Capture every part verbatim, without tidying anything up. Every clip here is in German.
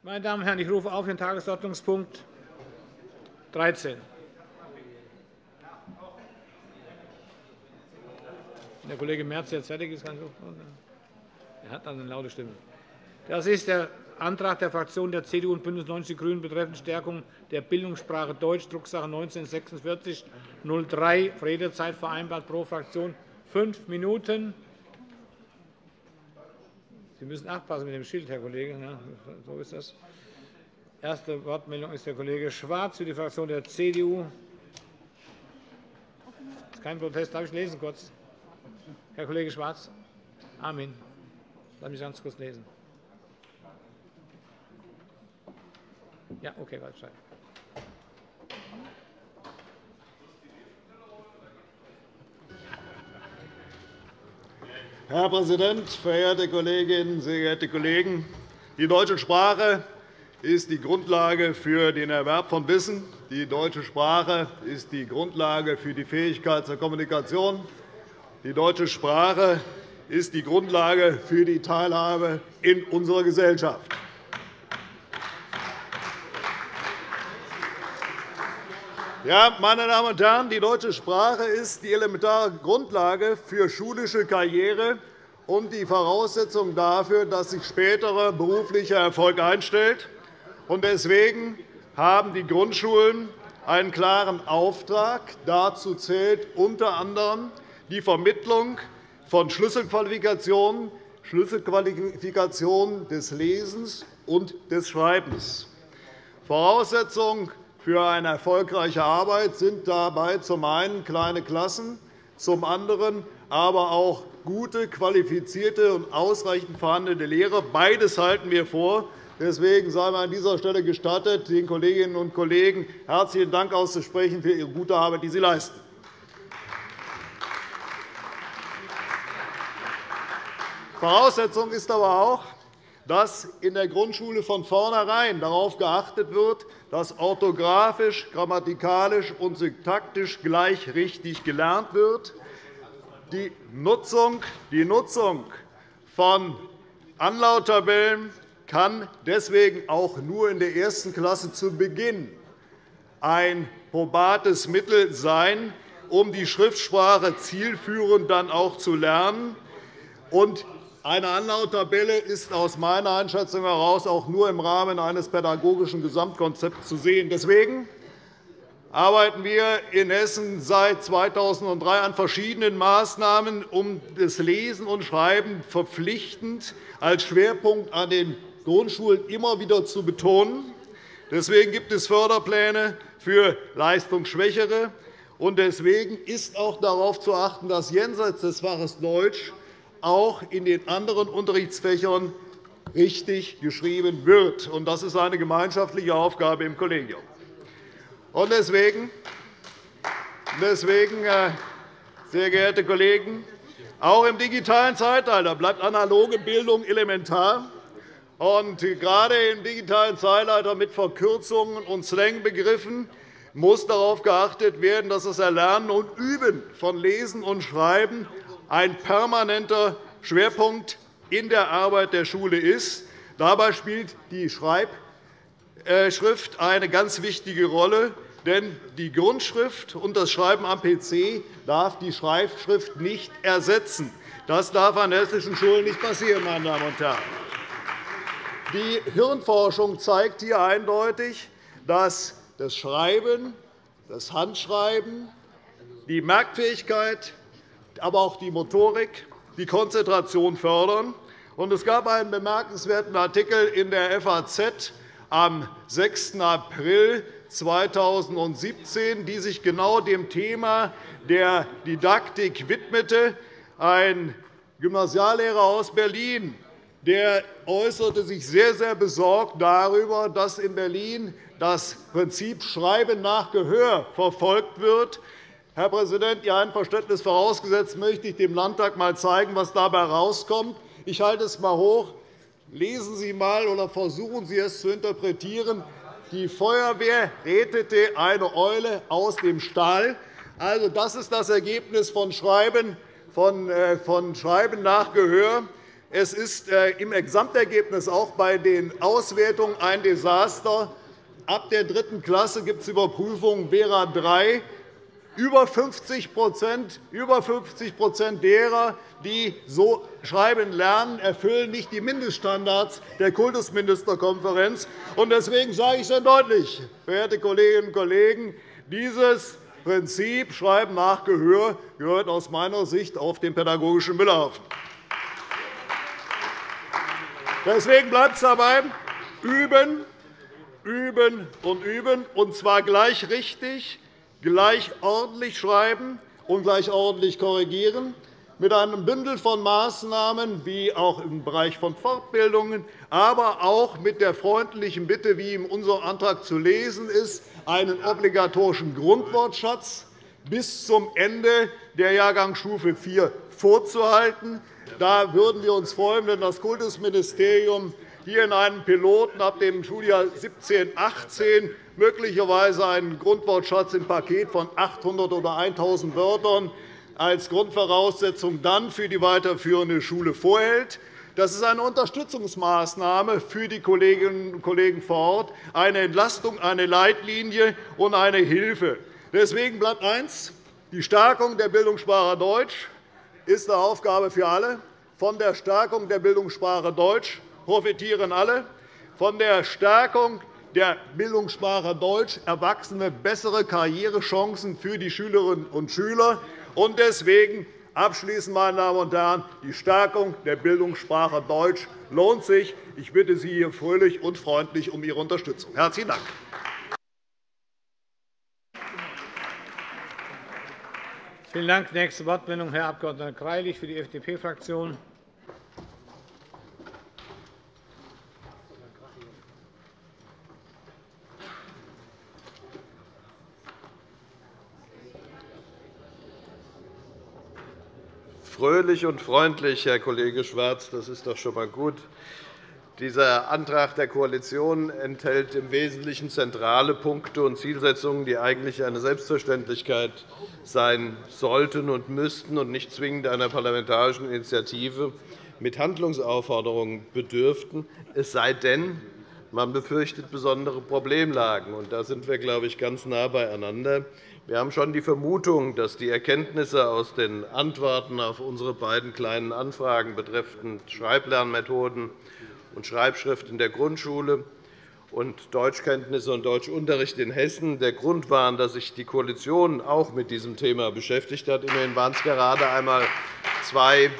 Meine Damen und Herren, ich rufe auf den Tagesordnungspunkt dreizehn. Wenn der Kollege Merz jetzt fertig ist, kann ich auch. Er hat eine laute Stimme. Das ist der Antrag der Fraktionen der C D U und BÜNDNIS neunzig die GRÜNEN betreffend Stärkung der Bildungssprache Deutsch, Drucksache neunzehn sechsundvierzig null drei. Redezeit vereinbart pro Fraktion fünf Minuten. Sie müssen aufpassen mit dem Schild, Herr Kollege. Ja, so ist das. Erste Wortmeldung ist der Kollege Schwarz für die Fraktion der C D U. Das ist kein Protest. Darf ich lesen kurz? Herr Kollege Schwarz. Amen. Lass mich ganz kurz lesen. Ja, okay, weiter. Herr Präsident, verehrte Kolleginnen, sehr geehrte Kollegen! Die deutsche Sprache ist die Grundlage für den Erwerb von Wissen. Die deutsche Sprache ist die Grundlage für die Fähigkeit zur Kommunikation. Die deutsche Sprache ist die Grundlage für die Teilhabe in unserer Gesellschaft. Ja, meine Damen und Herren, die deutsche Sprache ist die elementare Grundlage für schulische Karriere und die Voraussetzung dafür, dass sich späterer beruflicher Erfolg einstellt. Deswegen haben die Grundschulen einen klaren Auftrag. Dazu zählt unter anderem die Vermittlung von Schlüsselqualifikationen, Schlüsselqualifikationen des Lesens und des Schreibens. Voraussetzung für eine erfolgreiche Arbeit sind dabei zum einen kleine Klassen, zum anderen aber auch gute, qualifizierte und ausreichend vorhandene Lehrer. Beides halten wir vor. Deswegen sei mir an dieser Stelle gestattet, den Kolleginnen und Kollegen herzlichen Dank auszusprechen für ihre gute Arbeit, die sie leisten. Voraussetzung ist aber auch, dass in der Grundschule von vornherein darauf geachtet wird, dass orthografisch, grammatikalisch und syntaktisch gleich richtig gelernt wird. Die Nutzung, die Nutzung von Anlauttabellen kann deswegen auch nur in der ersten Klasse zu Beginn ein probates Mittel sein, um die Schriftsprache zielführend dann auch zu lernen. Eine Anlauttabelle ist aus meiner Einschätzung heraus auch nur im Rahmen eines pädagogischen Gesamtkonzepts zu sehen. Deswegen arbeiten wir in Hessen seit zweitausenddrei an verschiedenen Maßnahmen, um das Lesen und Schreiben verpflichtend als Schwerpunkt an den Grundschulen immer wieder zu betonen. Deswegen gibt es Förderpläne für Leistungsschwächere. Und deswegen ist auch darauf zu achten, dass jenseits des Faches Deutsch auch in den anderen Unterrichtsfächern richtig geschrieben wird. Das ist eine gemeinschaftliche Aufgabe im Kollegium. Deswegen, sehr geehrte Kollegen, auch im digitalen Zeitalter bleibt analoge Bildung elementar. Und gerade im digitalen Zeitalter mit Verkürzungen und Slangbegriffen muss darauf geachtet werden, dass das Erlernen und Üben von Lesen und Schreiben ein permanenter Schwerpunkt in der Arbeit der Schule ist. Dabei spielt die Schreibschrift eine ganz wichtige Rolle. Denn die Grundschrift und das Schreiben am P C darf die Schreibschrift nicht ersetzen. Das darf an hessischen Schulen nicht passieren, meine Damen und Herren. Die Hirnforschung zeigt hier eindeutig, dass das Schreiben, das Handschreiben, die Merkfähigkeit, aber auch die Motorik, die Konzentration fördern. Es gab einen bemerkenswerten Artikel in der F A Z am sechsten April zweitausendsiebzehn, die sich genau dem Thema der Didaktik widmete. Ein Gymnasiallehrer aus Berlin der äußerte sich sehr, sehr besorgt darüber, dass in Berlin das Prinzip Schreiben nach Gehör verfolgt wird. Herr Präsident, Ihr Einverständnis vorausgesetzt, möchte ich dem Landtag einmal zeigen, was dabei herauskommt. Ich halte es einmal hoch. Lesen Sie einmal oder versuchen Sie es zu interpretieren. Die Feuerwehr rettete eine Eule aus dem Stall. Also, das ist das Ergebnis von Schreiben, von, von Schreiben nach Gehör. Es ist im Gesamtergebnis auch bei den Auswertungen ein Desaster. Ab der dritten Klasse gibt es Überprüfungen Vera drei. Über fünfzig über fünfzig derer, die so schreiben lernen, erfüllen nicht die Mindeststandards der Kultusministerkonferenz. Deswegen sage ich sehr deutlich, verehrte Kolleginnen und Kollegen, dieses Prinzip Schreiben nach Gehör gehört aus meiner Sicht auf den pädagogischen Müllhaufen. Deswegen bleibt es dabei, üben, üben und üben, und zwar gleich richtig, gleich ordentlich schreiben und gleich ordentlich korrigieren, mit einem Bündel von Maßnahmen, wie auch im Bereich von Fortbildungen, aber auch mit der freundlichen Bitte, wie in unserem Antrag zu lesen ist, einen obligatorischen Grundwortschatz bis zum Ende der Jahrgangsstufe vier vorzuhalten. Da würden wir uns freuen, wenn das Kultusministerium hier in einem Piloten ab dem Schuljahr siebzehn achtzehn möglicherweise einen Grundwortschatz im Paket von achthundert oder tausend Wörtern als Grundvoraussetzung dann für die weiterführende Schule vorhält. Das ist eine Unterstützungsmaßnahme für die Kolleginnen und Kollegen vor Ort, eine Entlastung, eine Leitlinie und eine Hilfe. Deswegen bleibt eines. Die Stärkung der Bildungssprache Deutsch ist eine Aufgabe für alle. Von der Stärkung der Bildungssprache Deutsch profitieren alle. Von der Stärkung der Bildungssprache Deutsch Erwachsene bessere Karrierechancen für die Schülerinnen und Schüler. Und deswegen abschließend, meine Damen und Herren, die Stärkung der Bildungssprache Deutsch lohnt sich. Ich bitte Sie hier fröhlich und freundlich um Ihre Unterstützung. Herzlichen Dank. Vielen Dank. Nächste Wortmeldung, Herr Abg. Greilich für die F D P-Fraktion. Fröhlich und freundlich, Herr Kollege Schwarz, das ist doch schon einmal gut. Dieser Antrag der Koalition enthält im Wesentlichen zentrale Punkte und Zielsetzungen, die eigentlich eine Selbstverständlichkeit sein sollten und müssten und nicht zwingend einer parlamentarischen Initiative mit Handlungsaufforderungen bedürften, es sei denn, man befürchtet besondere Problemlagen. Da sind wir, glaube ich, ganz nah beieinander. Wir haben schon die Vermutung, dass die Erkenntnisse aus den Antworten auf unsere beiden Kleinen Anfragen betreffend Schreiblernmethoden und Schreibschrift in der Grundschule und Deutschkenntnisse und Deutschunterricht in Hessen der Grund waren, dass sich die Koalition auch mit diesem Thema beschäftigt hat. Immerhin waren es gerade einmal zwei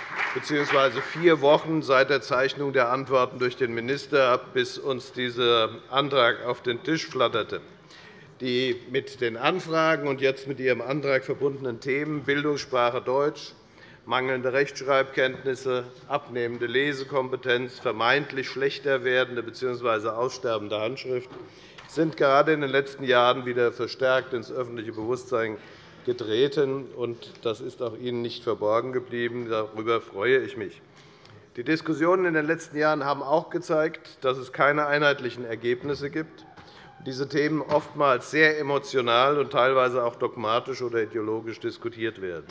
bzw. vier Wochen seit der Zeichnung der Antworten durch den Minister, bis uns dieser Antrag auf den Tisch flatterte. Die mit den Anfragen und jetzt mit Ihrem Antrag verbundenen Themen Bildungssprache Deutsch, mangelnde Rechtschreibkenntnisse, abnehmende Lesekompetenz, vermeintlich schlechter werdende bzw. aussterbende Handschrift sind gerade in den letzten Jahren wieder verstärkt ins öffentliche Bewusstsein getreten. Das ist auch Ihnen nicht verborgen geblieben. Darüber freue ich mich. Die Diskussionen in den letzten Jahren haben auch gezeigt, dass es keine einheitlichen Ergebnisse gibt, diese Themen oftmals sehr emotional und teilweise auch dogmatisch oder ideologisch diskutiert werden.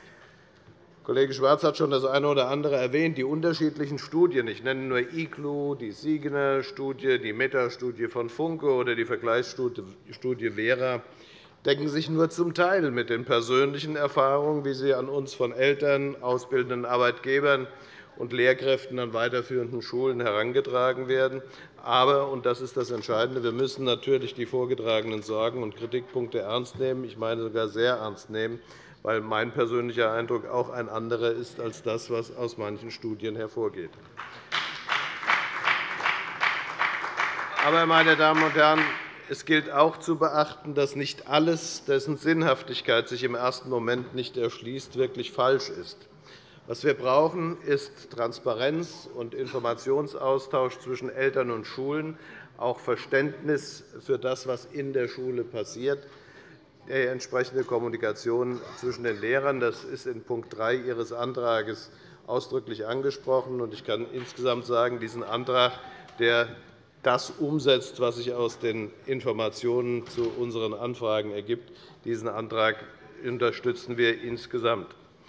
Kollege Schwarz hat schon das eine oder andere erwähnt. Die unterschiedlichen Studien, ich nenne nur I G L U, die Siegner-Studie, die Meta-Studie von Funke oder die Vergleichsstudie Vera, decken sich nur zum Teil mit den persönlichen Erfahrungen, wie sie an uns von Eltern, ausbildenden Arbeitgebern und Lehrkräften an weiterführenden Schulen herangetragen werden. Aber, und das ist das Entscheidende, wir müssen natürlich die vorgetragenen Sorgen und Kritikpunkte ernst nehmen, ich meine sogar sehr ernst nehmen, weil mein persönlicher Eindruck auch ein anderer ist als das, was aus manchen Studien hervorgeht. Aber, meine Damen und Herren, es gilt auch zu beachten, dass nicht alles, dessen Sinnhaftigkeit sich im ersten Moment nicht erschließt, wirklich falsch ist. Was wir brauchen, ist Transparenz und Informationsaustausch zwischen Eltern und Schulen, auch Verständnis für das, was in der Schule passiert, die entsprechende Kommunikation zwischen den Lehrern. Das ist in Punkt drei Ihres Antrags ausdrücklich angesprochen. Ich kann insgesamt sagen, diesen Antrag, der das umsetzt, was sich aus den Informationen zu unseren Anfragen ergibt, diesen Antrag unterstützen wir insgesamt.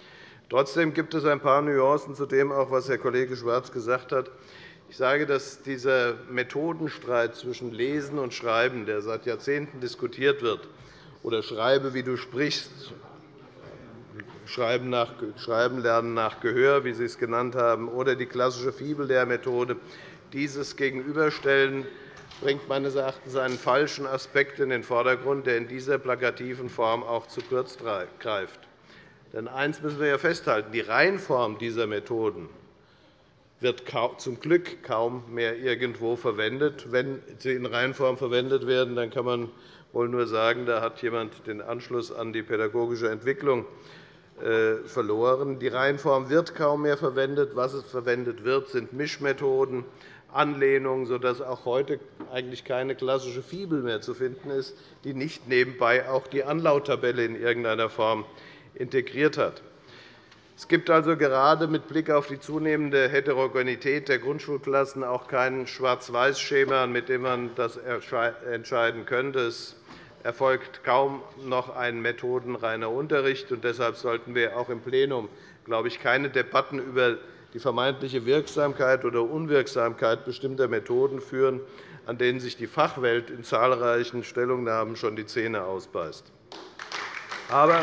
Trotzdem gibt es ein paar Nuancen zu dem, auch was Herr Kollege Schwarz gesagt hat. Ich sage, dass dieser Methodenstreit zwischen Lesen und Schreiben, der seit Jahrzehnten diskutiert wird, oder Schreibe, wie du sprichst, Schreiben, nach, Schreiben lernen nach Gehör, wie Sie es genannt haben, oder die klassische Fibellehrmethode, dieses Gegenüberstellen bringt meines Erachtens einen falschen Aspekt in den Vordergrund, der in dieser plakativen Form auch zu kurz greift. Denn eines müssen wir ja festhalten. Die Reihenform dieser Methoden wird zum Glück kaum mehr irgendwo verwendet. Wenn sie in Reihenform verwendet werden, dann kann man wohl nur sagen, da hat jemand den Anschluss an die pädagogische Entwicklung verloren. Die Reihenform wird kaum mehr verwendet. Was es verwendet wird, sind Mischmethoden, Anlehnungen, sodass auch heute eigentlich keine klassische Fibel mehr zu finden ist, die nicht nebenbei auch die Anlauttabelle in irgendeiner Form integriert hat. Es gibt also gerade mit Blick auf die zunehmende Heterogenität der Grundschulklassen auch kein Schwarz-Weiß-Schema, mit dem man das entscheiden könnte. Es erfolgt kaum noch ein methodenreiner Unterricht. Und deshalb sollten wir auch im Plenum, glaube ich, keine Debatten über die vermeintliche Wirksamkeit oder Unwirksamkeit bestimmter Methoden führen, an denen sich die Fachwelt in zahlreichen Stellungnahmen schon die Zähne ausbeißt. Aber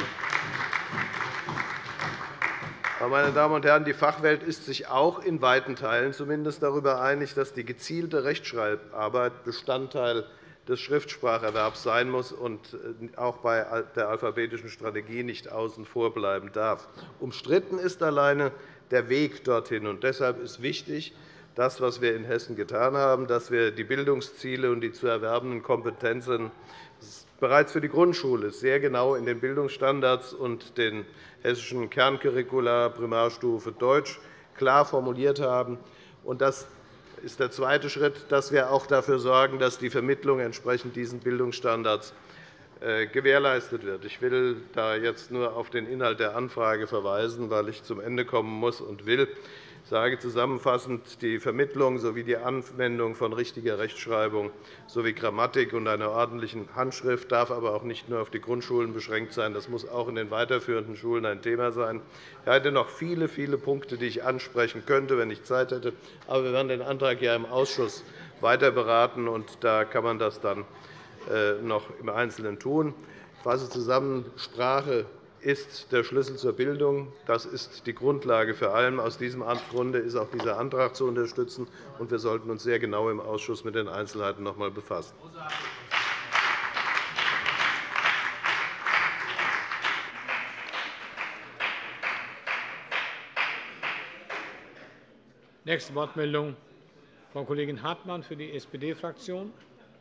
meine Damen und Herren, die Fachwelt ist sich auch in weiten Teilen zumindest darüber einig, dass die gezielte Rechtschreibarbeit Bestandteil des Schriftspracherwerbs sein muss und auch bei der alphabetischen Strategie nicht außen vor bleiben darf. Umstritten ist alleine der Weg dorthin. Und deshalb ist wichtig, das, was wir in Hessen getan haben, dass wir die Bildungsziele und die zu erwerbenden Kompetenzen bereits für die Grundschule sehr genau in den Bildungsstandards und den hessischen Kerncurricula Primarstufe Deutsch klar formuliert haben. Das ist der zweite Schritt, dass wir auch dafür sorgen, dass die Vermittlung entsprechend diesen Bildungsstandards gewährleistet wird. Ich will da jetzt nur auf den Inhalt der Anfrage verweisen, weil ich zum Ende kommen muss und will. Ich sage zusammenfassend, die Vermittlung sowie die Anwendung von richtiger Rechtschreibung sowie Grammatik und einer ordentlichen Handschrift darf aber auch nicht nur auf die Grundschulen beschränkt sein. Das muss auch in den weiterführenden Schulen ein Thema sein. Ich hätte noch viele, viele Punkte, die ich ansprechen könnte, wenn ich Zeit hätte. Aber wir werden den Antrag ja im Ausschuss weiter beraten, und da kann man das dann noch im Einzelnen tun. Ich fasse zusammen. Sprache ist der Schlüssel zur Bildung. Das ist die Grundlage für allem. Aus diesem Grunde ist auch dieser Antrag zu unterstützen, und wir sollten uns sehr genau im Ausschuss mit den Einzelheiten noch einmal befassen. Nächste Wortmeldung, Frau Kollegin Hartmann für die S P D-Fraktion.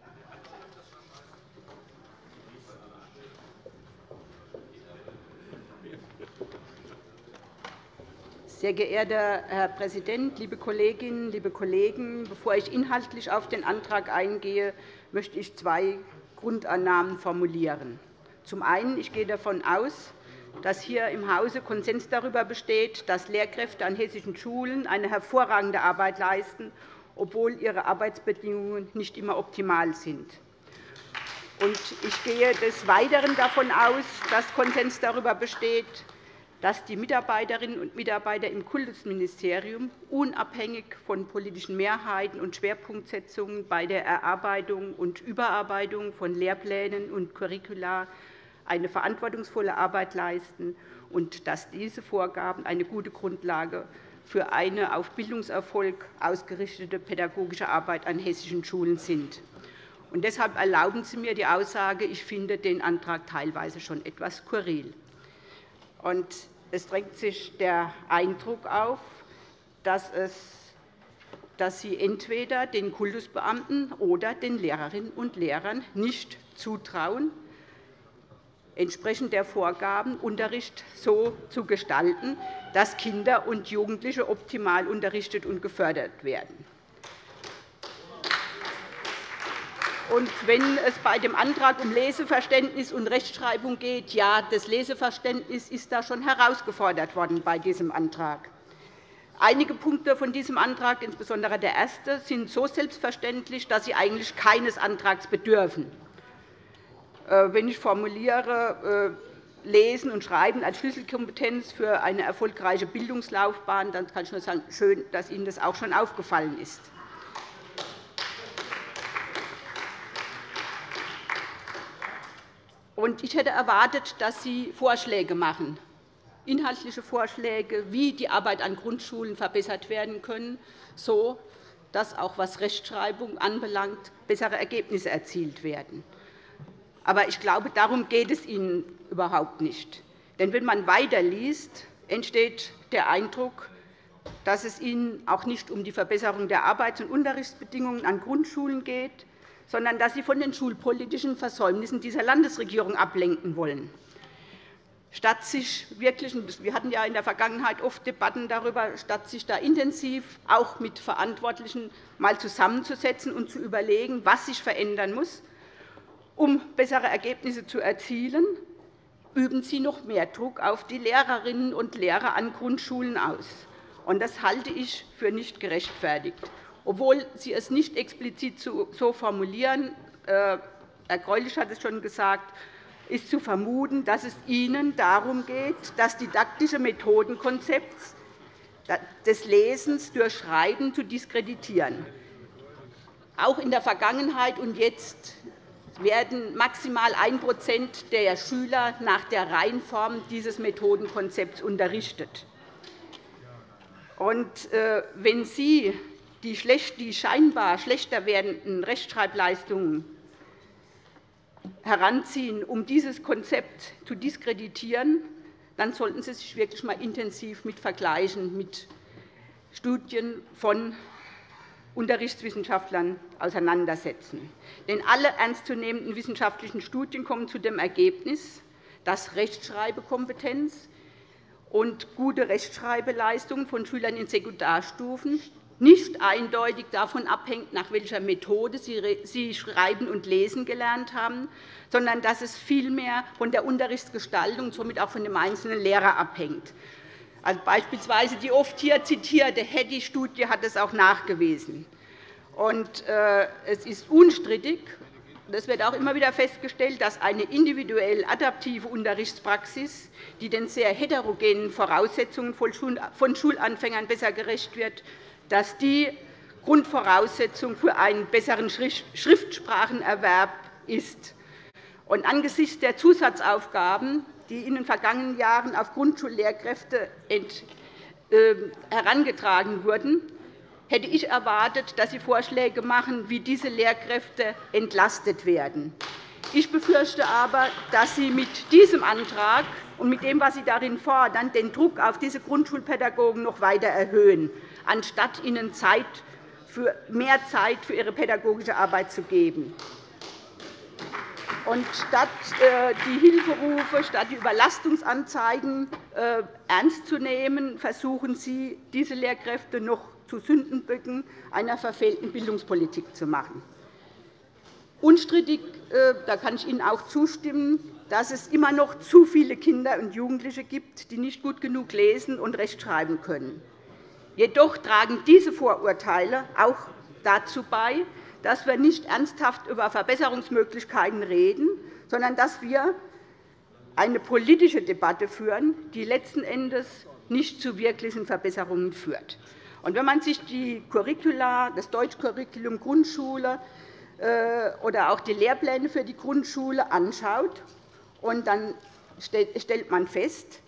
Sehr geehrter Herr Präsident, liebe Kolleginnen, liebe Kollegen! Bevor ich inhaltlich auf den Antrag eingehe, möchte ich zwei Grundannahmen formulieren. Zum einen ich gehe davon aus, dass hier im Hause Konsens darüber besteht, dass Lehrkräfte an hessischen Schulen eine hervorragende Arbeit leisten, obwohl ihre Arbeitsbedingungen nicht immer optimal sind. Ich gehe des Weiteren davon aus, dass Konsens darüber besteht, dass die Mitarbeiterinnen und Mitarbeiter im Kultusministerium unabhängig von politischen Mehrheiten und Schwerpunktsetzungen bei der Erarbeitung und Überarbeitung von Lehrplänen und Curricula eine verantwortungsvolle Arbeit leisten und dass diese Vorgaben eine gute Grundlage für eine auf Bildungserfolg ausgerichtete pädagogische Arbeit an hessischen Schulen sind. Und deshalb erlauben Sie mir die Aussage, ich finde den Antrag teilweise schon etwas skurril. Und es drängt sich der Eindruck auf, dass, es, dass Sie entweder den Kultusbeamten oder den Lehrerinnen und Lehrern nicht zutrauen, entsprechend der Vorgaben Unterricht so zu gestalten, dass Kinder und Jugendliche optimal unterrichtet und gefördert werden. Und wenn es bei dem Antrag um Leseverständnis und Rechtschreibung geht, ja, das Leseverständnis ist da schon herausgefordert worden bei diesem Antrag. Einige Punkte von diesem Antrag, insbesondere der erste, sind so selbstverständlich, dass sie eigentlich keines Antrags bedürfen. Wenn ich formuliere, Lesen und Schreiben als Schlüsselkompetenz für eine erfolgreiche Bildungslaufbahn, dann kann ich nur sagen, schön, dass Ihnen das auch schon aufgefallen ist. Ich hätte erwartet, dass Sie Vorschläge machen, inhaltliche Vorschläge, wie die Arbeit an Grundschulen verbessert werden können, so dass auch was Rechtschreibung anbelangt, bessere Ergebnisse erzielt werden. Aber ich glaube, darum geht es Ihnen überhaupt nicht. Denn wenn man weiterliest, entsteht der Eindruck, dass es Ihnen auch nicht um die Verbesserung der Arbeits- und Unterrichtsbedingungen an Grundschulen geht, sondern dass Sie von den schulpolitischen Versäumnissen dieser Landesregierung ablenken wollen. Statt sich wirklich, wir hatten ja in der Vergangenheit oft Debatten darüber, statt sich da intensiv auch mit Verantwortlichen mal zusammenzusetzen und zu überlegen, was sich verändern muss, um bessere Ergebnisse zu erzielen, üben Sie noch mehr Druck auf die Lehrerinnen und Lehrer an Grundschulen aus. Das halte ich für nicht gerechtfertigt. Obwohl Sie es nicht explizit so formulieren, Herr Greulich hat es schon gesagt, ist zu vermuten, dass es Ihnen darum geht, das didaktische Methodenkonzept des Lesens durch Schreiben zu diskreditieren. Auch in der Vergangenheit und jetzt werden maximal ein Prozent der Schüler nach der Reihenform dieses Methodenkonzepts unterrichtet. Und, äh, wenn Sie die, schlecht, die scheinbar schlechter werdenden Rechtschreibleistungen heranziehen, um dieses Konzept zu diskreditieren, dann sollten Sie sich wirklich einmal intensiv mit Vergleichen mit Studien von Unterrichtswissenschaftlern auseinandersetzen. Denn alle ernstzunehmenden wissenschaftlichen Studien kommen zu dem Ergebnis, dass Rechtschreibekompetenz und gute Rechtschreibeleistungen von Schülern in Sekundarstufen nicht eindeutig davon abhängt, nach welcher Methode sie Schreiben und Lesen gelernt haben, sondern dass es vielmehr von der Unterrichtsgestaltung und somit auch von dem einzelnen Lehrer abhängt. Also beispielsweise die oft hier zitierte Hattie-Studie hat es auch nachgewiesen. Und, äh, es ist unstrittig, das wird auch immer wieder festgestellt, dass eine individuell adaptive Unterrichtspraxis, die den sehr heterogenen Voraussetzungen von Schulanfängern besser gerecht wird, dass die Grundvoraussetzung für einen besseren Schriftsprachenerwerb ist. Und angesichts der Zusatzaufgaben, die in den vergangenen Jahren auf Grundschullehrkräfte herangetragen wurden, hätte ich erwartet, dass Sie Vorschläge machen, wie diese Lehrkräfte entlastet werden. Ich befürchte aber, dass Sie mit diesem Antrag und mit dem, was Sie darin fordern, den Druck auf diese Grundschulpädagogen noch weiter erhöhen, anstatt ihnen Zeit für mehr Zeit für ihre pädagogische Arbeit zu geben. Und statt die Hilferufe, statt die Überlastungsanzeigen ernst zu nehmen, versuchen Sie, diese Lehrkräfte noch zu Sündenböcken einer verfehlten Bildungspolitik zu machen. Unstrittig, da kann ich Ihnen auch zustimmen, dass es immer noch zu viele Kinder und Jugendliche gibt, die nicht gut genug lesen und rechtschreiben können. Jedoch tragen diese Vorurteile auch dazu bei, dass wir nicht ernsthaft über Verbesserungsmöglichkeiten reden, sondern dass wir eine politische Debatte führen, die letzten Endes nicht zu wirklichen Verbesserungen führt. Und wenn man sich die Curricula, das Deutschcurriculum Grundschule oder auch die Lehrpläne für die Grundschule anschaut, und dann stellt man fest,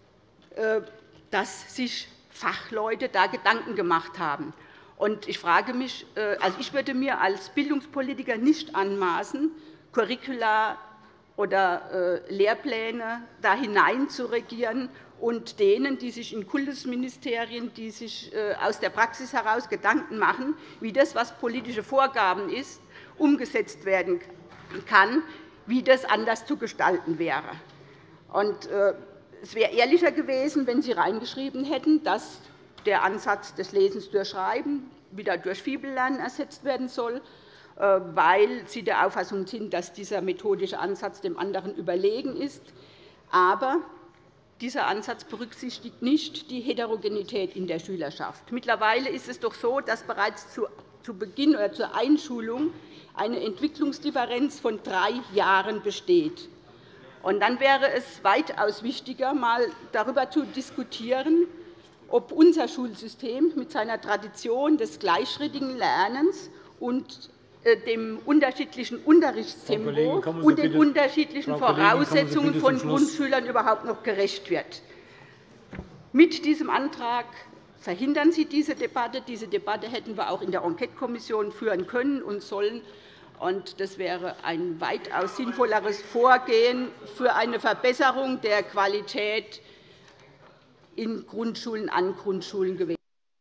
dass sich Fachleute da Gedanken gemacht haben. Und ich frage mich, also ich würde mir als Bildungspolitiker nicht anmaßen, Curricula oder Lehrpläne da hinein zu regieren und denen, die sich in Kultusministerien, die sich aus der Praxis heraus Gedanken machen, wie das, was politische Vorgaben ist, umgesetzt werden kann, wie das anders zu gestalten wäre. Und, äh, es wäre ehrlicher gewesen, wenn Sie reingeschrieben hätten, dass der Ansatz des Lesens durch Schreiben wieder durch Fibellernen ersetzt werden soll, äh, weil Sie der Auffassung sind, dass dieser methodische Ansatz dem anderen überlegen ist. Aber dieser Ansatz berücksichtigt nicht die Heterogenität in der Schülerschaft. Mittlerweile ist es doch so, dass bereits zu Beginn oder zur Einschulung eine Entwicklungsdifferenz von drei Jahren besteht. Und dann wäre es weitaus wichtiger, einmal darüber zu diskutieren, ob unser Schulsystem mit seiner Tradition des gleichschrittigen Lernens und dem unterschiedlichen Unterrichtstempo und den unterschiedlichen Voraussetzungen von Grundschülern überhaupt noch gerecht wird. Mit diesem Antrag verhindern Sie diese Debatte. Diese Debatte hätten wir auch in der Enquetekommission führen können und sollen. Das wäre ein weitaus sinnvolleres Vorgehen für eine Verbesserung der Qualität in Grundschulen, an Grundschulen gewesen.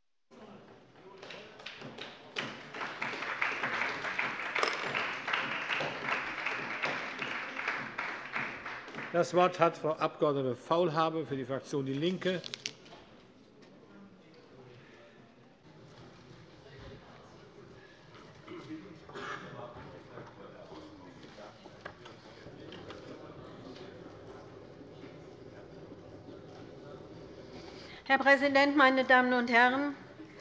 Das Wort hat Frau Abg. Faulhaber für die Fraktion DIE LINKE. Herr Präsident, meine Damen und Herren!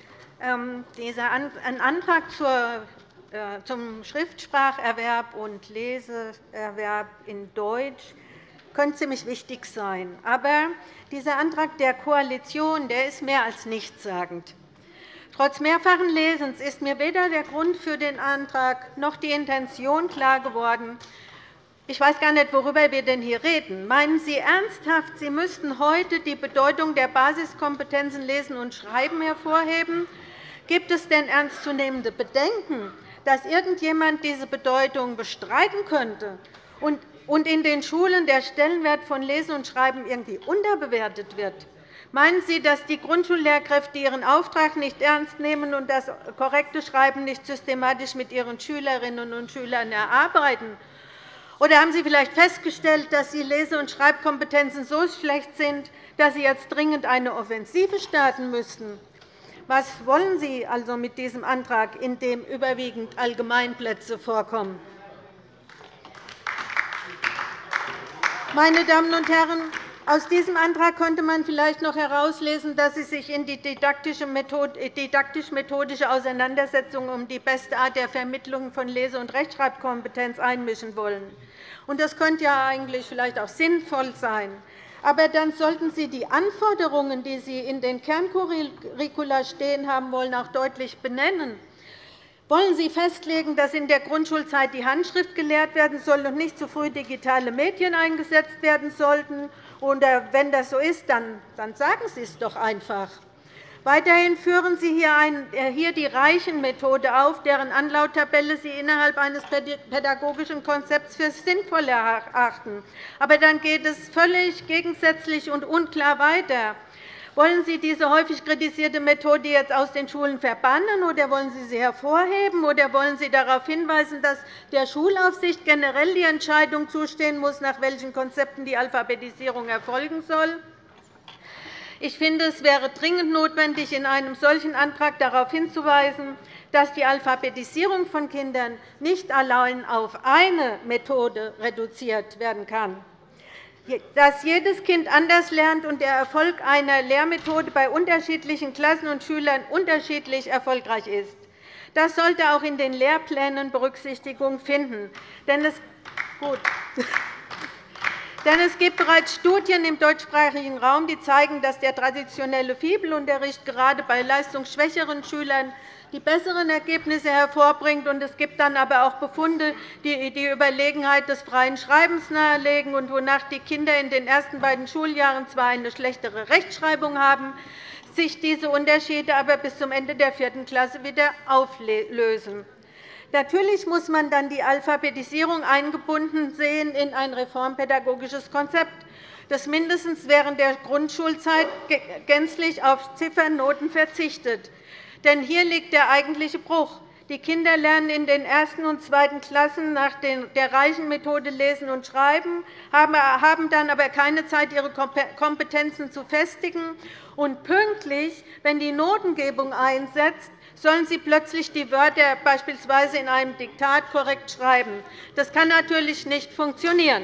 Ein Antrag zum Schriftspracherwerb und Leseerwerb in Deutsch könnte ziemlich wichtig sein. Aber dieser Antrag der Koalition der ist mehr als nichtssagend. Trotz mehrfachen Lesens ist mir weder der Grund für den Antrag noch die Intention klar geworden. Ich weiß gar nicht, worüber wir denn hier reden. Meinen Sie ernsthaft, Sie müssten heute die Bedeutung der Basiskompetenzen Lesen und Schreiben hervorheben? Gibt es denn ernstzunehmende Bedenken, dass irgendjemand diese Bedeutung bestreiten könnte und in den Schulen der Stellenwert von Lesen und Schreiben irgendwie unterbewertet wird? Meinen Sie, dass die Grundschullehrkräfte ihren Auftrag nicht ernst nehmen und das korrekte Schreiben nicht systematisch mit ihren Schülerinnen und Schülern erarbeiten? Oder haben Sie vielleicht festgestellt, dass die Lese- und Schreibkompetenzen so schlecht sind, dass Sie jetzt dringend eine Offensive starten müssten? Was wollen Sie also mit diesem Antrag, in dem überwiegend Allgemeinplätze vorkommen? Meine Damen und Herren, aus diesem Antrag könnte man vielleicht noch herauslesen, dass Sie sich in die didaktisch-methodische Auseinandersetzung um die beste Art der Vermittlung von Lese- und Rechtschreibkompetenz einmischen wollen. Das könnte ja eigentlich vielleicht auch sinnvoll sein. Aber dann sollten Sie die Anforderungen, die Sie in den Kerncurricula stehen haben wollen, auch deutlich benennen. Wollen Sie festlegen, dass in der Grundschulzeit die Handschrift gelehrt werden soll und nicht zu früh digitale Medien eingesetzt werden sollten? Oder wenn das so ist, dann sagen Sie es doch einfach. Weiterhin führen Sie hier die Reichenmethode auf, deren Anlauttabelle Sie innerhalb eines pädagogischen Konzepts für sinnvoll erachten. Aber dann geht es völlig gegensätzlich und unklar weiter. Wollen Sie diese häufig kritisierte Methode jetzt aus den Schulen verbannen, oder wollen Sie sie hervorheben, oder wollen Sie darauf hinweisen, dass der Schulaufsicht generell die Entscheidung zustehen muss, nach welchen Konzepten die Alphabetisierung erfolgen soll? Ich finde, es wäre dringend notwendig, in einem solchen Antrag darauf hinzuweisen, dass die Alphabetisierung von Kindern nicht allein auf eine Methode reduziert werden kann. Dass jedes Kind anders lernt und der Erfolg einer Lehrmethode bei unterschiedlichen Klassen und Schülern unterschiedlich erfolgreich ist, das sollte auch in den Lehrplänen Berücksichtigung finden. Denn es Gut. Denn es gibt bereits Studien im deutschsprachigen Raum, die zeigen, dass der traditionelle Fibelunterricht gerade bei leistungsschwächeren Schülern die besseren Ergebnisse hervorbringt. Es gibt dann aber auch Befunde, die die Überlegenheit des freien Schreibens nahelegen und wonach die Kinder in den ersten beiden Schuljahren zwar eine schlechtere Rechtschreibung haben, sich diese Unterschiede aber bis zum Ende der vierten Klasse wieder auflösen. Natürlich muss man dann die Alphabetisierung eingebunden sehen in ein reformpädagogisches Konzept, das mindestens während der Grundschulzeit gänzlich auf Ziffernnoten verzichtet. Denn hier liegt der eigentliche Bruch. Die Kinder lernen in den ersten und zweiten Klassen nach der Reichenmethode Lesen und Schreiben, haben dann aber keine Zeit, ihre Kompetenzen zu festigen. Und pünktlich, wenn die Notengebung einsetzt, sollen sie plötzlich die Wörter beispielsweise in einem Diktat korrekt schreiben. Das kann natürlich nicht funktionieren.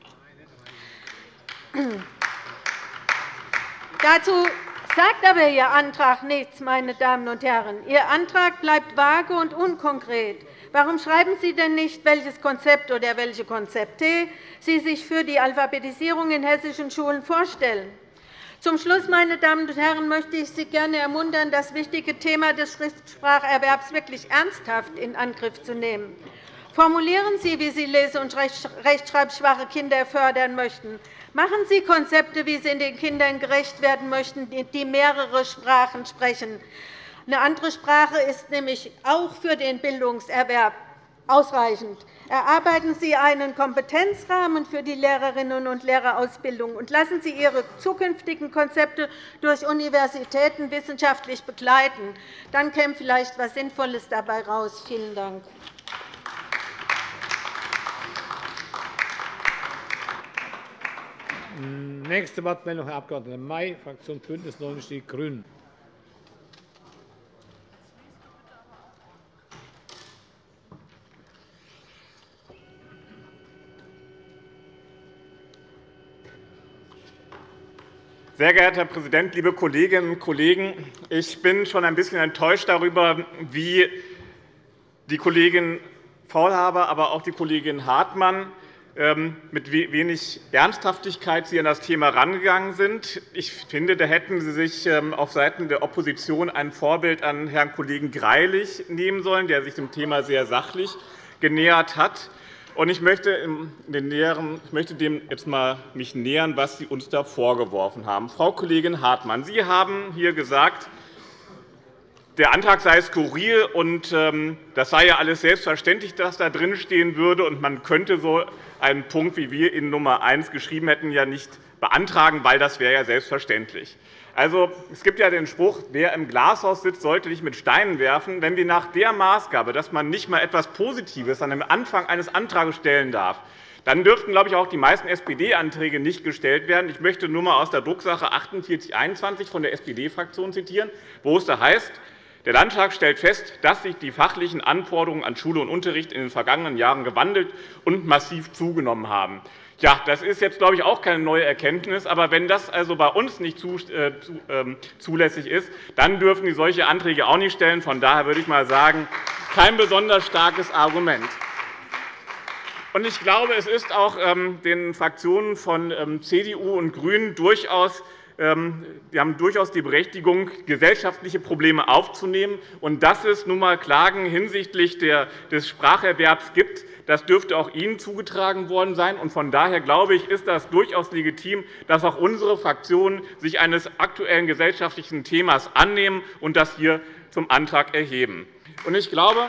Dazu sagt aber Ihr Antrag nichts, meine Damen und Herren. Ihr Antrag bleibt vage und unkonkret. Warum schreiben Sie denn nicht, welches Konzept oder welche Konzepte Sie sich für die Alphabetisierung in hessischen Schulen vorstellen? Zum Schluss, meine Damen und Herren, möchte ich Sie gerne ermuntern, das wichtige Thema des Schriftspracherwerbs wirklich ernsthaft in Angriff zu nehmen. Formulieren Sie, wie Sie lese- und rechtschreibschwache Kinder fördern möchten. Machen Sie Konzepte, wie Sie den Kindern gerecht werden möchten, die mehrere Sprachen sprechen. Eine andere Sprache ist nämlich auch für den Bildungserwerb ausreichend. Erarbeiten Sie einen Kompetenzrahmen für die Lehrerinnen und Lehrerausbildung und lassen Sie Ihre zukünftigen Konzepte durch Universitäten wissenschaftlich begleiten. Dann käme vielleicht etwas Sinnvolles dabei heraus. Vielen Dank. Nächste Wortmeldung, Herr Abg. May, Fraktion BÜNDNIS neunzig die GRÜNEN. Sehr geehrter Herr Präsident, liebe Kolleginnen und Kollegen! Ich bin schon ein bisschen enttäuscht darüber, wie die Kollegin Faulhaber, aber auch die Kollegin Hartmann mit wenig Ernsthaftigkeit Sie an das Thema herangegangen sind. Ich finde, da hätten Sie sich auf Seiten der Opposition ein Vorbild an Herrn Kollegen Greilich nehmen sollen, der sich dem Thema sehr sachlich genähert hat. Ich möchte, ich möchte dem jetzt einmal mich nähern, was Sie uns da vorgeworfen haben. Frau Kollegin Hartmann, Sie haben hier gesagt, der Antrag sei skurril, und das sei ja alles selbstverständlich, dass da drinstehen würde, und man könnte so einen Punkt, wie wir in Nummer eins geschrieben hätten, ja nicht beantragen, weil das wäre ja selbstverständlich. Also, es gibt ja den Spruch, wer im Glashaus sitzt, sollte nicht mit Steinen werfen. Wenn wir nach der Maßgabe, dass man nicht einmal etwas Positives an dem Anfang eines Antrags stellen darf, dann dürften, glaube ich, auch die meisten S P D-Anträge nicht gestellt werden. Ich möchte nur einmal aus der Drucksache achtundvierzig einundzwanzig von der S P D-Fraktion zitieren, wo es da heißt, der Landtag stellt fest, dass sich die fachlichen Anforderungen an Schule und Unterricht in den vergangenen Jahren gewandelt und massiv zugenommen haben. Ja, das ist jetzt, glaube ich, auch keine neue Erkenntnis. Aber wenn das also bei uns nicht zulässig ist, dann dürfen die solche Anträge auch nicht stellen. Von daher würde ich mal sagen, kein besonders starkes Argument. Ich glaube, es ist auch den Fraktionen von C D U und GRÜNEN durchaus Wir haben durchaus die Berechtigung, gesellschaftliche Probleme aufzunehmen. Und dass es nun einmal Klagen hinsichtlich des Spracherwerbs gibt, das dürfte auch Ihnen zugetragen worden sein. Von daher glaube ich, ist das durchaus legitim, dass auch unsere Fraktionen sich eines aktuellen gesellschaftlichen Themas annehmen und das hier zum Antrag erheben. Ich glaube,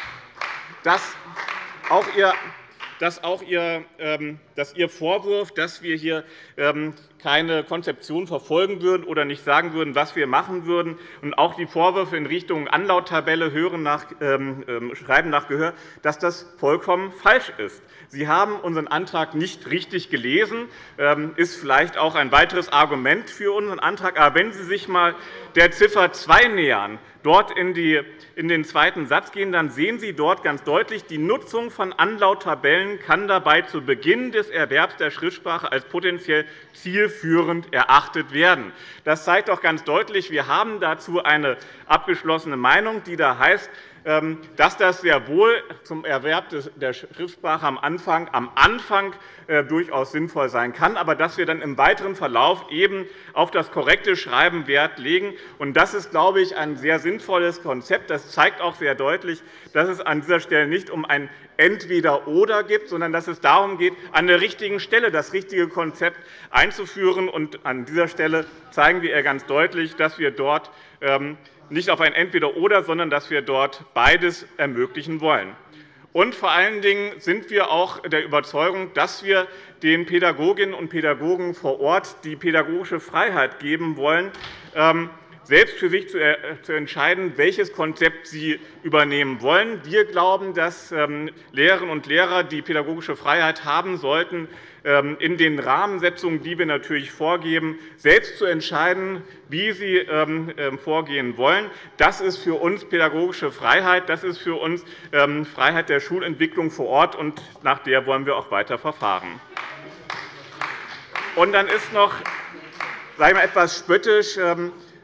dass auch Ihr dass auch Ihr, dass Ihr Vorwurf, dass wir hier keine Konzeption verfolgen würden oder nicht sagen würden, was wir machen würden, und auch die Vorwürfe in Richtung Anlauttabelle hören nach, Schreiben nach Gehör, dass das vollkommen falsch ist. Sie haben unseren Antrag nicht richtig gelesen. Das ist vielleicht auch ein weiteres Argument für unseren Antrag. Aber wenn Sie sich einmal der Ziffer zwei nähern, dort in, die, in den zweiten Satz gehen, dann sehen Sie dort ganz deutlich, die Nutzung von Anlauttabellen kann dabei zu Beginn des Erwerbs der Schriftsprache als potenziell zielführend erachtet werden. Das zeigt doch ganz deutlich, wir haben dazu eine abgeschlossene Meinung, die da heißt, dass das sehr wohl zum Erwerb der Schriftsprache am Anfang, am Anfang durchaus sinnvoll sein kann, aber dass wir dann im weiteren Verlauf eben auf das korrekte Schreiben Wert legen. Das ist, glaube ich, ein sehr sinnvolles Konzept. Das zeigt auch sehr deutlich, dass es an dieser Stelle nicht um ein Entweder-Oder geht, sondern dass es darum geht, an der richtigen Stelle das richtige Konzept einzuführen. An dieser Stelle zeigen wir ganz deutlich, dass wir dort nicht auf ein Entweder-Oder, sondern dass wir dort beides ermöglichen wollen. Und vor allen Dingen sind wir auch der Überzeugung, dass wir den Pädagoginnen und Pädagogen vor Ort die pädagogische Freiheit geben wollen, selbst für sich zu entscheiden, welches Konzept sie übernehmen wollen. Wir glauben, dass Lehrerinnen und Lehrer die pädagogische Freiheit haben sollten, in den Rahmensetzungen, die wir natürlich vorgeben, selbst zu entscheiden, wie sie vorgehen wollen. Das ist für uns pädagogische Freiheit. Das ist für uns Freiheit der Schulentwicklung vor Ort, und nach der wollen wir auch weiter verfahren. Und dann ist noch, sage ich mal, etwas spöttisch,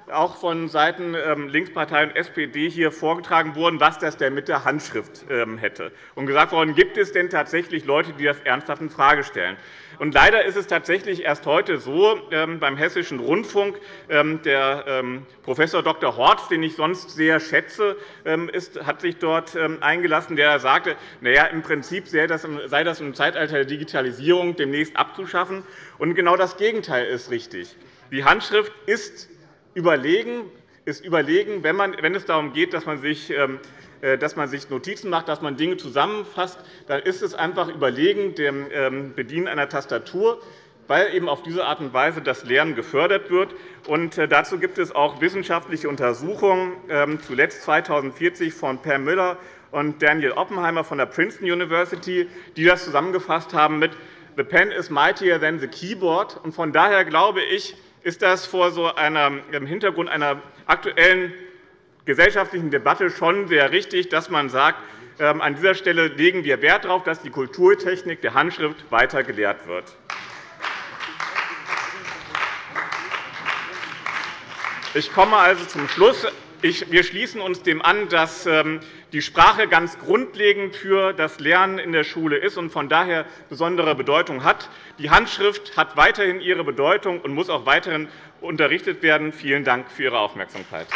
auch von Seiten Linkspartei und S P D hier vorgetragen worden, was das denn mit der Handschrift hätte. Und gesagt worden, gibt es denn tatsächlich Leute, die das ernsthaft infrage stellen? Und leider ist es tatsächlich erst heute so, beim Hessischen Rundfunk, der Prof. Doktor Horz, den ich sonst sehr schätze, hat sich dort eingelassen, der sagte, na ja, im Prinzip sei das im Zeitalter der Digitalisierung demnächst abzuschaffen. Und genau das Gegenteil ist richtig. Die Handschrift ist überlegen, ist überlegen wenn, man, wenn es darum geht, dass man sich dass man sich Notizen macht, dass man Dinge zusammenfasst, dann ist es einfach überlegen dem Bedienen einer Tastatur, weil eben auf diese Art und Weise das Lernen gefördert wird. Und dazu gibt es auch wissenschaftliche Untersuchungen, zuletzt zweitausendvierzig von Per Müller und Daniel Oppenheimer von der Princeton University, die das zusammengefasst haben mit "The pen is mightier than the keyboard". Und von daher glaube ich, ist das vor so einem Hintergrund einer aktuellen gesellschaftlichen Debatte schon sehr richtig, dass man sagt, an dieser Stelle legen wir Wert darauf, dass die Kulturtechnik der Handschrift weiter gelehrt wird. Ich komme also zum Schluss. Wir schließen uns dem an, dass die Sprache ganz grundlegend für das Lernen in der Schule ist und von daher besondere Bedeutung hat. Die Handschrift hat weiterhin ihre Bedeutung und muss auch weiterhin unterrichtet werden. Vielen Dank für Ihre Aufmerksamkeit.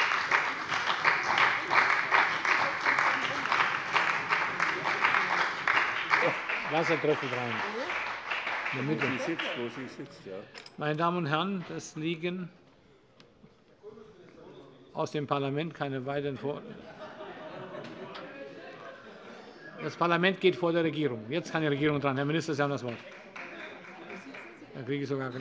Wassertröpfel rein. In der Mitte. Meine Damen und Herren, das liegen aus dem Parlament keine weiteren Forderungen. Das Parlament geht vor der Regierung. Jetzt kann die Regierung dran. Herr Minister, Sie haben das Wort. Da kriege ich sogar.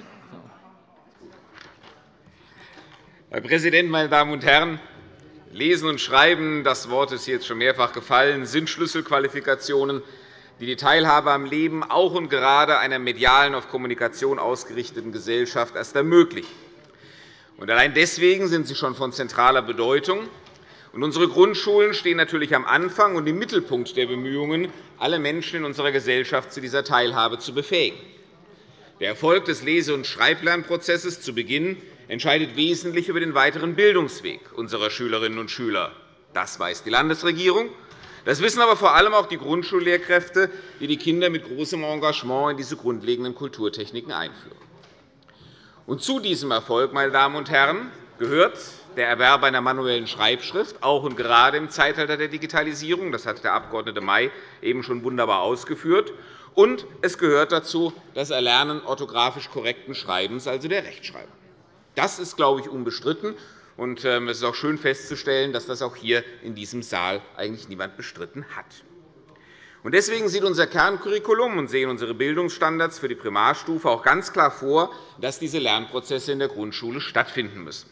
Herr Präsident, meine Damen und Herren! Lesen und Schreiben, das Wort ist jetzt schon mehrfach gefallen, sind Schlüsselqualifikationen, die die Teilhabe am Leben auch und gerade einer medialen, auf Kommunikation ausgerichteten Gesellschaft erst ermöglichen. Und allein deswegen sind sie schon von zentraler Bedeutung. Und unsere Grundschulen stehen natürlich am Anfang und im Mittelpunkt der Bemühungen, alle Menschen in unserer Gesellschaft zu dieser Teilhabe zu befähigen. Der Erfolg des Lese- und Schreiblernprozesses zu Beginn entscheidet wesentlich über den weiteren Bildungsweg unserer Schülerinnen und Schüler. Das weiß die Landesregierung. Das wissen aber vor allem auch die Grundschullehrkräfte, die die Kinder mit großem Engagement in diese grundlegenden Kulturtechniken einführen. Und zu diesem Erfolg, meine Damen und Herren, gehört der Erwerb einer manuellen Schreibschrift, auch und gerade im Zeitalter der Digitalisierung. Das hat der Abg. May eben schon wunderbar ausgeführt. Und es gehört dazu das Erlernen orthografisch korrekten Schreibens, also der Rechtschreibung. Das ist, glaube ich, unbestritten. Und es ist auch schön festzustellen, dass das auch hier in diesem Saal eigentlich niemand bestritten hat. Deswegen sieht unser Kerncurriculum und sehen unsere Bildungsstandards für die Primarstufe auch ganz klar vor, dass diese Lernprozesse in der Grundschule stattfinden müssen.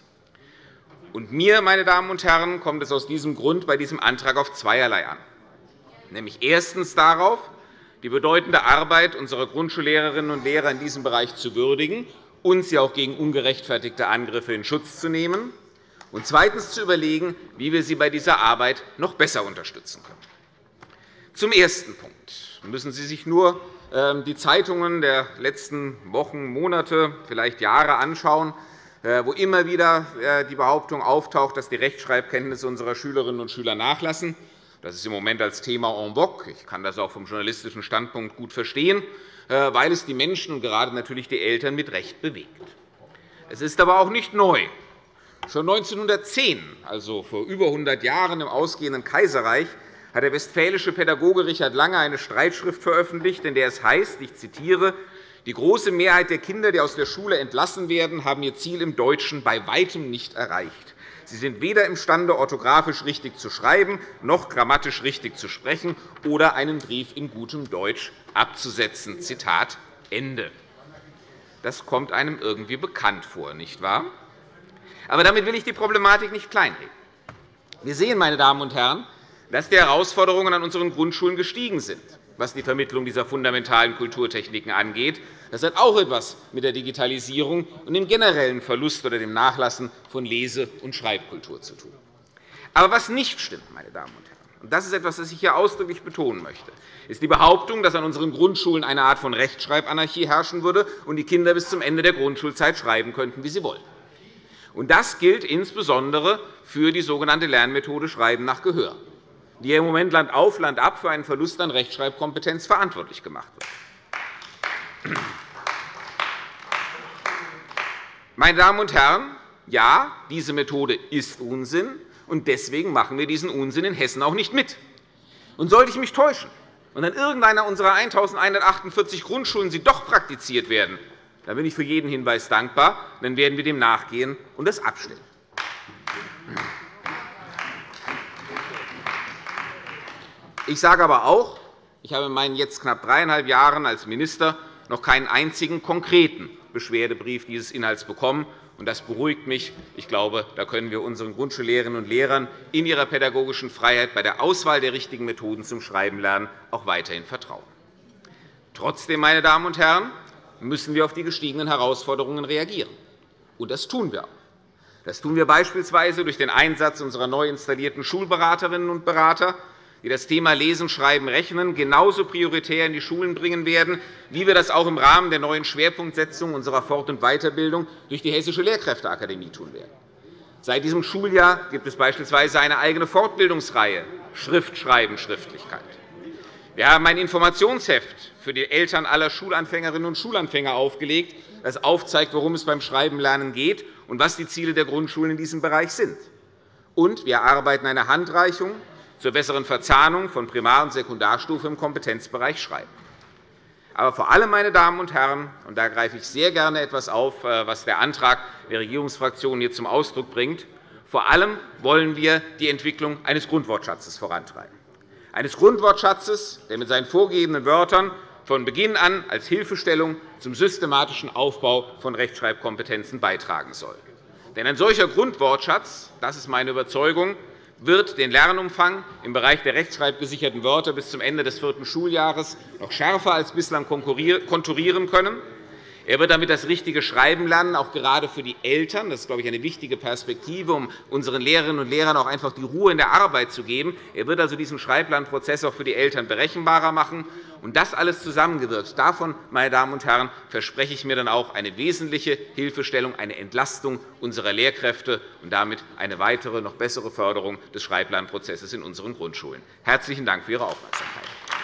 Und mir, meine Damen und Herren, kommt es aus diesem Grund bei diesem Antrag auf zweierlei an. Nämlich erstens darauf, die bedeutende Arbeit unserer Grundschullehrerinnen und Lehrer in diesem Bereich zu würdigen und sie auch gegen ungerechtfertigte Angriffe in Schutz zu nehmen, und zweitens zu überlegen, wie wir sie bei dieser Arbeit noch besser unterstützen können. Zum ersten Punkt müssen Sie sich nur die Zeitungen der letzten Wochen, Monate, vielleicht Jahre anschauen, wo immer wieder die Behauptung auftaucht, dass die Rechtschreibkenntnisse unserer Schülerinnen und Schüler nachlassen. Das ist im Moment als Thema en vogue. Ich kann das auch vom journalistischen Standpunkt gut verstehen, weil es die Menschen und gerade natürlich die Eltern mit Recht bewegt. Es ist aber auch nicht neu. Schon neunzehnhundertzehn, also vor über hundert Jahren im ausgehenden Kaiserreich, hat der westfälische Pädagoge Richard Lange eine Streitschrift veröffentlicht, in der es heißt, ich zitiere, die große Mehrheit der Kinder, die aus der Schule entlassen werden, haben ihr Ziel im Deutschen bei weitem nicht erreicht. Sie sind weder imstande, orthografisch richtig zu schreiben, noch grammatisch richtig zu sprechen oder einen Brief in gutem Deutsch abzusetzen. Zitat Ende. Das kommt einem irgendwie bekannt vor, nicht wahr? Aber damit will ich die Problematik nicht kleinreden. Wir sehen, meine Damen und Herren, dass die Herausforderungen an unseren Grundschulen gestiegen sind, was die Vermittlung dieser fundamentalen Kulturtechniken angeht. Das hat auch etwas mit der Digitalisierung und dem generellen Verlust oder dem Nachlassen von Lese- und Schreibkultur zu tun. Aber was nicht stimmt, meine Damen und Herren, und das ist etwas, das ich hier ausdrücklich betonen möchte, ist die Behauptung, dass an unseren Grundschulen eine Art von Rechtschreibanarchie herrschen würde und die Kinder bis zum Ende der Grundschulzeit schreiben könnten, wie sie wollen. Das gilt insbesondere für die sogenannte Lernmethode Schreiben nach Gehör, die im Moment Land auf, Land ab für einen Verlust an Rechtschreibkompetenz verantwortlich gemacht wird. Meine Damen und Herren, ja, diese Methode ist Unsinn, und deswegen machen wir diesen Unsinn in Hessen auch nicht mit. Und sollte ich mich täuschen und an irgendeiner unserer eintausendeinhundertachtundvierzig Grundschulen sie doch praktiziert werden, dann bin ich für jeden Hinweis dankbar. Dann werden wir dem nachgehen und das abstellen. Ich sage aber auch, ich habe in meinen jetzt knapp dreieinhalb Jahren als Minister noch keinen einzigen konkreten Beschwerdebrief dieses Inhalts bekommen. Das beruhigt mich. Ich glaube, da können wir unseren Grundschullehrerinnen und Lehrern in ihrer pädagogischen Freiheit bei der Auswahl der richtigen Methoden zum Schreibenlernen auch weiterhin vertrauen. Trotzdem, meine Damen und Herren, müssen wir auf die gestiegenen Herausforderungen reagieren. Und das tun wir auch. Das tun wir beispielsweise durch den Einsatz unserer neu installierten Schulberaterinnen und Berater, die das Thema Lesen, Schreiben, Rechnen genauso prioritär in die Schulen bringen werden, wie wir das auch im Rahmen der neuen Schwerpunktsetzung unserer Fort- und Weiterbildung durch die Hessische Lehrkräfteakademie tun werden. Seit diesem Schuljahr gibt es beispielsweise eine eigene Fortbildungsreihe Schrift, Schreiben, Schriftlichkeit. Wir haben ein Informationsheft für die Eltern aller Schulanfängerinnen und Schulanfänger aufgelegt, das aufzeigt, worum es beim Schreibenlernen geht und was die Ziele der Grundschulen in diesem Bereich sind. Und wir erarbeiten eine Handreichung zur besseren Verzahnung von Primar- und Sekundarstufe im Kompetenzbereich Schreiben. Aber vor allem, meine Damen und Herren, und da greife ich sehr gerne etwas auf, was der Antrag der Regierungsfraktionen hier zum Ausdruck bringt, vor allem wollen wir die Entwicklung eines Grundwortschatzes vorantreiben. Eines Grundwortschatzes, der mit seinen vorgegebenen Wörtern von Beginn an als Hilfestellung zum systematischen Aufbau von Rechtschreibkompetenzen beitragen soll. Denn ein solcher Grundwortschatz, das ist meine Überzeugung, wird den Lernumfang im Bereich der rechtschreibgesicherten Wörter bis zum Ende des vierten Schuljahres noch schärfer als bislang konturieren können. Er wird damit das richtige Schreiben lernen, auch gerade für die Eltern. Das ist, glaube ich, eine wichtige Perspektive, um unseren Lehrerinnen und Lehrern auch einfach die Ruhe in der Arbeit zu geben. Er wird also diesen Schreiblernprozess auch für die Eltern berechenbarer machen. Und das alles zusammengewirkt, davon, meine Damen und Herren, verspreche ich mir dann auch eine wesentliche Hilfestellung, eine Entlastung unserer Lehrkräfte und damit eine weitere, noch bessere Förderung des Schreiblernprozesses in unseren Grundschulen. Herzlichen Dank für Ihre Aufmerksamkeit.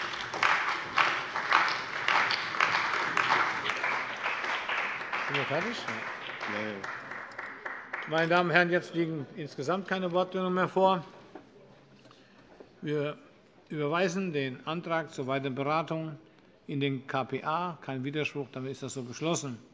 Sind wir fertig? Meine Damen und Herren, jetzt liegen insgesamt keine Wortmeldungen mehr vor. Wir überweisen den Antrag zur weiteren Beratung in den K P A. Kein Widerspruch, damit ist das so beschlossen.